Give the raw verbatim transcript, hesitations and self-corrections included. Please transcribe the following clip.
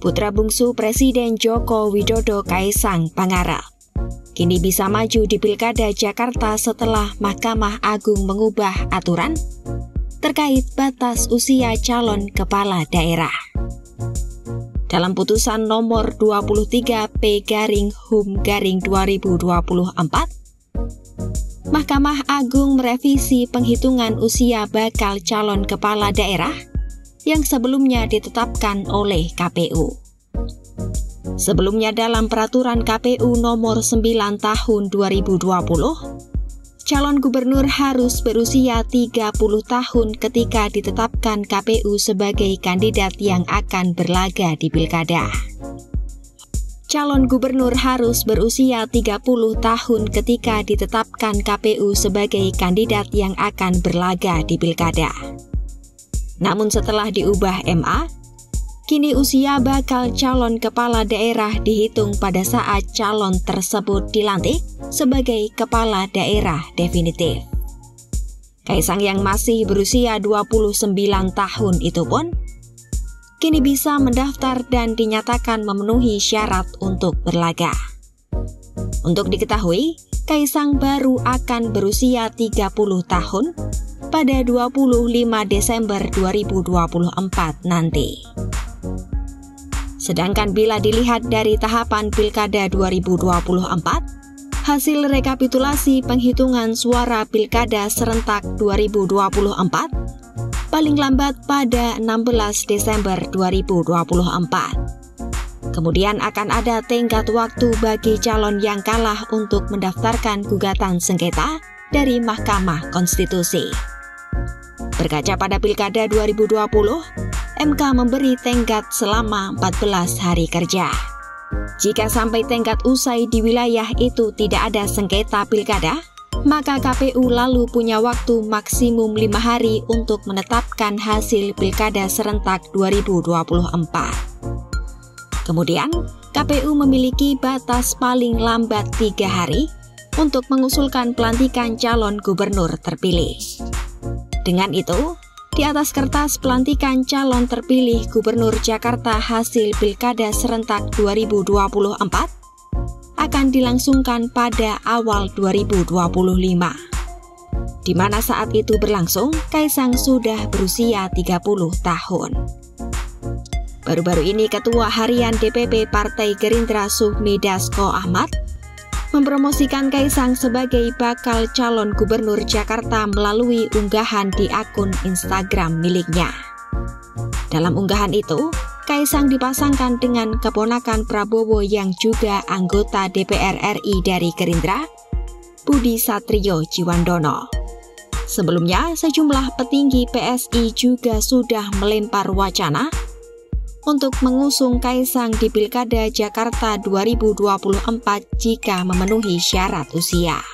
putra bungsu Presiden Joko Widodo Kaisang Pangarep kini bisa maju di Pilkada Jakarta setelah Mahkamah Agung mengubah aturan terkait batas usia calon kepala daerah. Dalam putusan nomor dua puluh tiga P garing Hum garing dua ribu dua puluh empat, Mahkamah Agung merevisi penghitungan usia bakal calon kepala daerah yang sebelumnya ditetapkan oleh K P U. Sebelumnya dalam peraturan K P U nomor sembilan tahun dua ribu dua puluh, calon gubernur harus berusia tiga puluh tahun ketika ditetapkan K P U sebagai kandidat yang akan berlaga di pilkada. Calon gubernur harus berusia tiga puluh tahun ketika ditetapkan K P U sebagai kandidat yang akan berlaga di pilkada. Namun setelah diubah M A, kini usia bakal calon kepala daerah dihitung pada saat calon tersebut dilantik sebagai kepala daerah definitif. Kaisang yang masih berusia dua puluh sembilan tahun itu pun kini bisa mendaftar dan dinyatakan memenuhi syarat untuk berlaga. Untuk diketahui, Kaisang baru akan berusia tiga puluh tahun pada dua puluh lima Desember dua ribu dua puluh empat nanti. Sedangkan bila dilihat dari tahapan Pilkada dua ribu dua puluh empat, hasil rekapitulasi penghitungan suara Pilkada serentak dua ribu dua puluh empat paling lambat pada enam belas Desember dua ribu dua puluh empat. Kemudian akan ada tenggat waktu bagi calon yang kalah untuk mendaftarkan gugatan sengketa dari Mahkamah Konstitusi. Berkaca pada Pilkada dua ribu dua puluh, M K memberi tenggat selama empat belas hari kerja. Jika sampai tenggat usai di wilayah itu tidak ada sengketa pilkada, maka K P U lalu punya waktu maksimum lima hari untuk menetapkan hasil Pilkada serentak dua ribu dua puluh empat. Kemudian, K P U memiliki batas paling lambat tiga hari untuk mengusulkan pelantikan calon gubernur terpilih. Dengan itu, di atas kertas pelantikan calon terpilih Gubernur Jakarta hasil Pilkada serentak dua ribu dua puluh empat akan dilangsungkan pada awal dua ribu dua puluh lima. Di mana saat itu berlangsung, Kaisang sudah berusia tiga puluh tahun. Baru-baru ini Ketua Harian D P P Partai Gerindra Sufmi Dasko Ahmad mempromosikan Kaisang sebagai bakal calon gubernur Jakarta melalui unggahan di akun Instagram miliknya. Dalam unggahan itu, Kaisang dipasangkan dengan keponakan Prabowo yang juga anggota D P R R I dari Gerindra, Budi Satrio Jiwandono. Sebelumnya, sejumlah petinggi P S I juga sudah melempar wacana untuk mengusung Kaisang di Pilkada Jakarta dua ribu dua puluh empat jika memenuhi syarat usia.